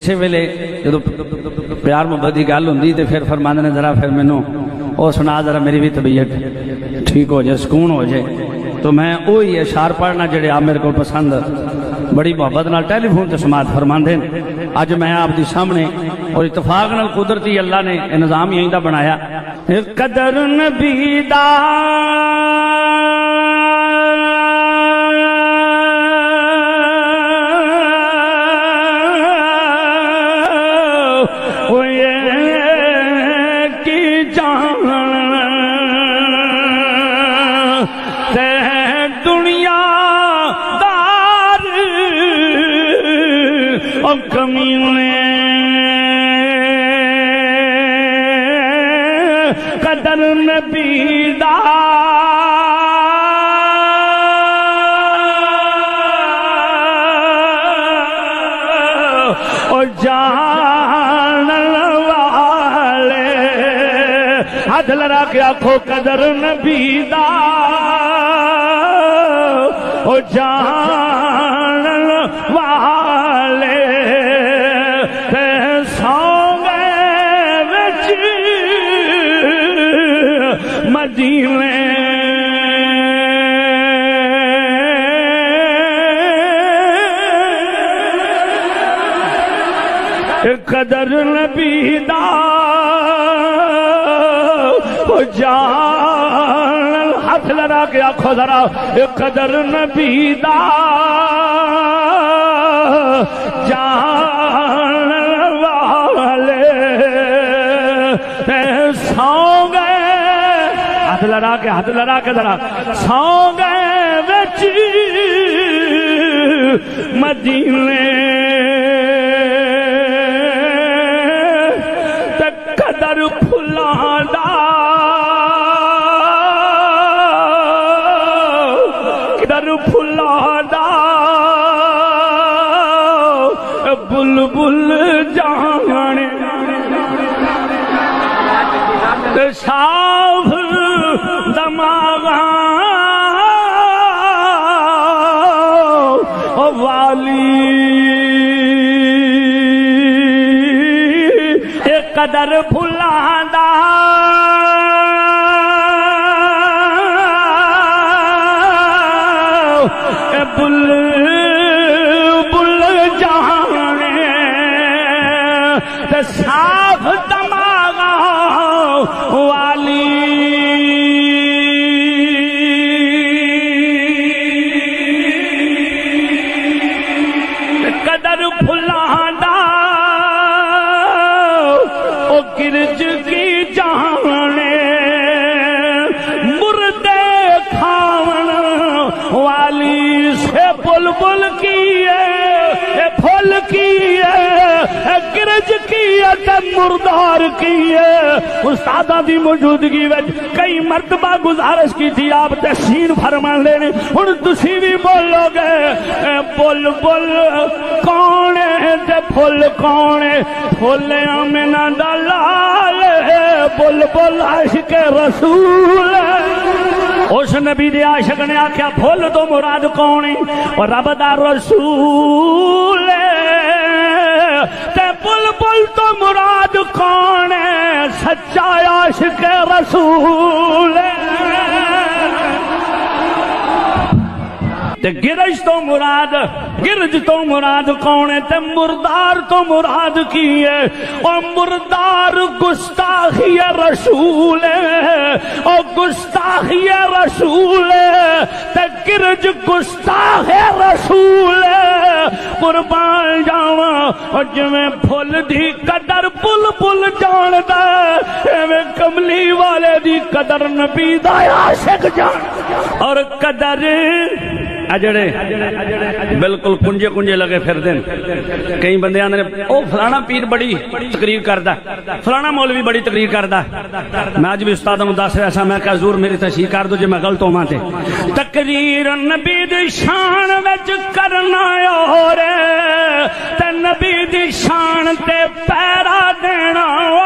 اسے ویلے جدو پیار محبت کی گل ہوندی تے پھر فرماندے نے ذرا پھر مینوں او سنا ذرا میری بھی طبیعت ٹھیک ہو جائے سکون ہو جائے تو میں وہی اشعار پڑھنا جڑے آپ میرے کو پسند بڑی محبت نال ٹیلی فون تے سماعت فرماندے اج میں آپ دی سامنے اور اتفاق نال قدرتی اللہ نے نظام یہیں دا بنایا قدر نبی دا قدر نبی دا او جان والے ہاتھ لڑا کے آکھو قدر نبی دا او جان والے مدینے قدر نبی دا جان ہاتھ لڑا کے آکھو ذرا قدر نبی دا جان والے سو گئے ہاتھ لڑا کے ذرا سو گئے وچ مدینے تے قدر پھلاں دا قدر پھلاں دا بلبل جانے تے صاف دماغاں والی ایک قدر پھلاں دا بلبل جانے تے صاف دماغاں والی قدر پھلاں دا او گرج کی جانے مردے کھاون والی سے بلبل کی ہے پھول کی ہے گرج کی ہے مردار کی ہے استادہ دی موجودگی وچ کئی مرتبہ گزارش کی تھی آپ تحسین فرمان لینے ان تسی بھی بولو گے بلبل کون ہے تے پھول کون ہے پھول آمنہ دلال ہے بلبل عاشق رسول ہے اس نبی دے عاشق نے آکھیا پھول تو مراد کون ہے اور رب دا رسول ہے تے بلبل تو مراد کون ہے سچا عاشق رسول ہے تے گرج تو مراد کون ہے تے مردار تو مراد کی ہے اور مردار گستاخی رسول ہے اور گستاخی رسول ہے تے گرج گستاخ رسول ہے قربان جاواں اور جویں پھل دی قدر بلبل جاندا ایویں کملی والے دی قدر نبی دا عاشق جان اور قدر اجڑے بالکل کنجے لگے پھر دن کئی بندے آنے او فلانا پیر بڑی تقریر کردہ فلانا مولوی بڑی تقریر کردہ میں آج بھی استادوں نے دس رہا سا میں کہا حضور میری تشریح کر دو جو میں غلط ہوں ماتے تقریر نبی دی شان وچ کرنا اور تے نبی دی شان تے پیرا دینا